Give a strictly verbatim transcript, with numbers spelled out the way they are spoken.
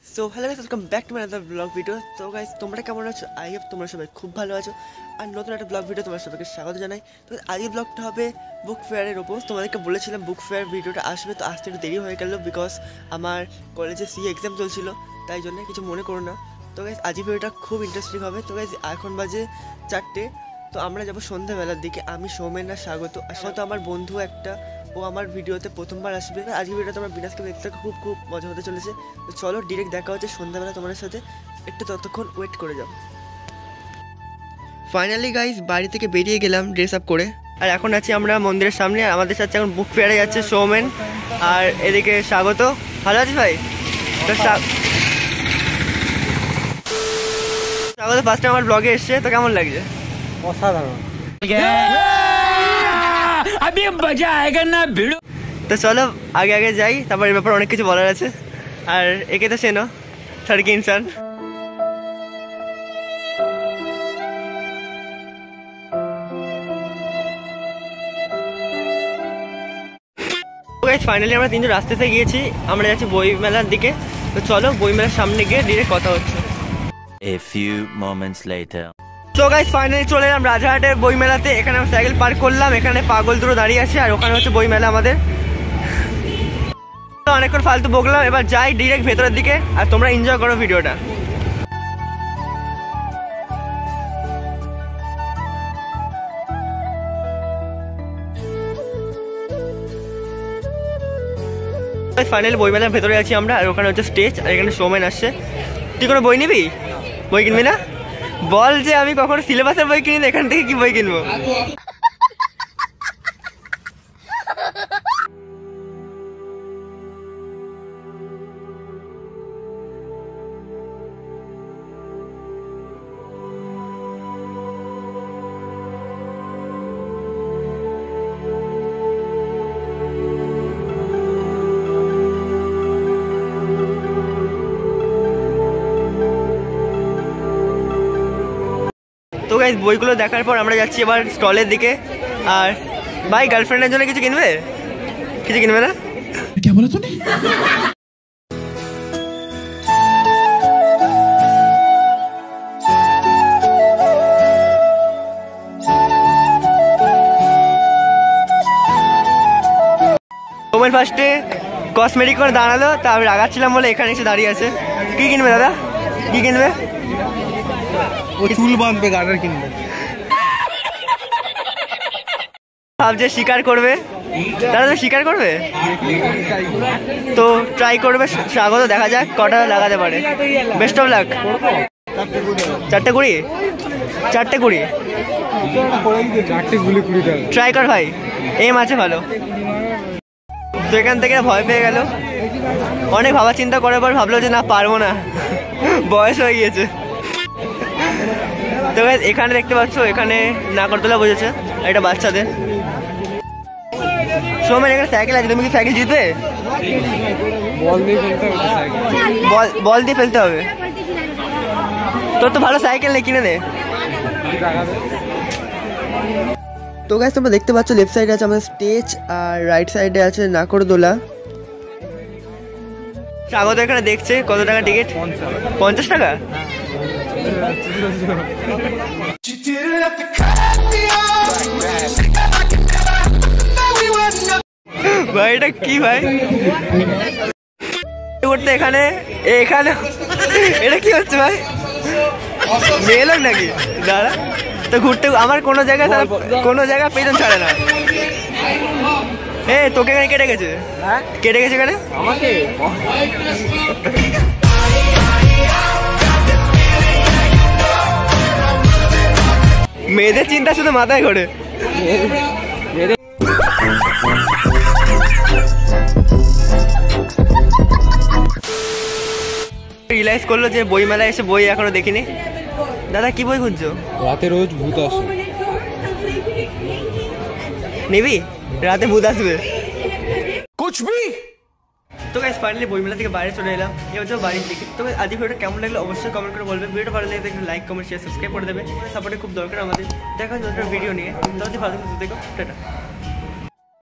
So hello guys, welcome back to my other blog video. তো guys, তোমরা কেমন আছো? আই হোপ তোমরা সবাই খুব ভালো আছো। আর নতুন একটা ব্লগ ভিডিও তোমার সবাইকে স্বাগত জানাই। তো আজকের ব্লগটা হবে বুক ফেয়ারের ওপর। তোমাদেরকে বলেছিলাম বুক ফেয়ার ভিডিওটা আসবে, তো আসতে একটু দেরি হয়ে গেল বিকজ আমার কলেজে সি এক্সাম চলছিল, তাই জন্য কিছু মনে করো না। তো গাইস, আজকের ভিডিওটা খুব ইন্টারেস্টিং হবে। তো গাইস, এখন বাজে চারটে। তো আমরা যাবো সন্ধ্যাবেলার দিকে। আমি সৌমেন আর স্বাগত, আর সাথে আমার বন্ধু একটা, ও আমার ভিডিওতে প্রথমবার আসবে। আজকের ভিডিওটা তোমরা বিনাশকে দেখতে খুব খুব মজা হতে চলেছে। তো চলো ডিরেক্ট দেখা হচ্ছে সন্ধ্যাবেলা তোমাদের সাথে। একটু ততক্ষণ ওয়েট করে যাও। ফাইনালি গাইস, বাড়ি থেকে বেরিয়ে গেলাম ড্রেস আপ করে, আর এখন আছি আমরা মন্দিরের সামনে। আমাদের সাথে এখন বুক ফেয়ারে যাচ্ছে সৌমেন, আর এদিকে স্বাগত। ভালো আছিস ভাই? তো স্বাগত ফার্স্টে আমার ব্লগে এসছে, তো কেমন লাগছে? অসাধারণ। তো চলো আগে আগে যাই, তারপর এর ব্যাপারে অনেক কিছু বলার আছে। আর একে তো চেনো, থার্কি ইনসান। ফাইনালি আমরা তিনজন রাস্তাতে গিয়েছি, আমরা যাচ্ছি বই মেলার দিকে। তো চলো বই মেলার সামনে গিয়ে ডিরেক্ট কথা হচ্ছে। A few moments later. তো গাইস, ফাইনালি চলে এলাম রাজারহাটের বই মেলাতে। এখানে আমরা সাইকেল পার্ক করলাম, এখানে পাগল দুটো দাঁড়িয়ে আছে, আর ওখানে হচ্ছে বই মেলা আমাদের। অনেকক্ষণ ফালতু বকলাম, এবার যাই ডিরেক্ট ভেতরের দিকে, আর তোমরা এনজয় করো ভিডিওটা। ফাইনালি বই মেলার ভেতরে আছি আমরা, আর ওখানে হচ্ছে স্টেজ, আর এখানে সৌমেন আসছে। তুই কোনো বই নিবি? বই কিনবি না? বল যে আমি কখনো সিলেবাসের বই কিনি না, এখান থেকে কি বই কিনবো? তো গাইস, বইগুলো দেখার পর আমরা যাচ্ছি এবার স্টলের দিকে। আর ভাই, গার্লফ্রেন্ডের জন্য কিছু কিনবে? কিছু কিনবে না? क्या बोला तूने? মোবাইল ফার্স্টে কসমেটিক করে দাঁড়ালো, তা আমি রাগাচ্ছিলাম বলে এখানে এসে দাঁড়িয়ে আছে। কি কিনবে দাদা? কি কিনবে? ও চুল বাঁধবে, গার্ডার কিনবে। ভাবছে শিকার করবে, দাদা তো শিকার করবে, তো ট্রাই করবে। স্বাগত, দেখা যাক কটা লাগাতে পারে। Best of luck. চারটে কুড়ি চারটে কুড়ি ট্রাই কর ভাই, এম আছে ভালো। তো এখান থেকে ভয় পেয়ে গেল, অনেক ভাবা চিন্তা করার পর ভাবলো যে না, পারবো না, বয়স হয়ে গিয়েছে। তো এখানে দেখতে পাচ্ছ, এখানে নাগরদোলা বসেছে, এটা বাচ্চাদের। সৌমেন, এখানে সাইকেল আছে, তুমি কি সাইকেল জিতবে? বল দিয়ে ফেলতে হবে। তোর তো ভালো সাইকেল নেই, কিনে নে। তো গাইস, তোমরা দেখতে পাচ্ছ লেফট সাইডে আছে আমাদের স্টেজ, আর রাইট সাইডে আছে নাগরদোলা। স্বাগত এখানে দেখছে কত টাকা টিকিট? পঞ্চাশ টাকা। ভাই এটা কি ভাই করতে এখানে এখানে এটা কি হচ্ছে ভাই? মেয়ে লোক নাকি? দাঁড়া, তো ঘুরতে আমার কোনো জায়গায় কোনো জায়গায় পেছন ছাড়ে না। এ তোকে এখানে কেটে গেছে, কেটে গেছে এখানে আমাকে। মেয়েদের চিন্তা শুধু মাথায় ঘোরে। রিয়েলাইজ করলো যে বই মেলায় এসে বই এখনো দেখিনি। দাদা কি বই খুঁজছো? রাতে রোজ ভূত আসে। নিবি? রাতে ভূত আসবে कुछ भी। তো গাইস, ফাইনালি বই মেলা থেকে বাইরে চলে এলাম, এবার যাবো বাড়ির দিকে। তো আজকে ভিডিওটা কেমন লাগলো অবশ্যই কমেন্ট করে বলবে। ভিডিওটা ভালো লাগলে একটু লাইক, কমেন্ট, শেয়ার, সাবস্ক্রাইব করে দেবে। সাপোর্টে খুব দরকার আমাদের। দেখা হচ্ছে নতুন ভিডিও নিয়ে। তাহলে ভালো থাকো, টাটা।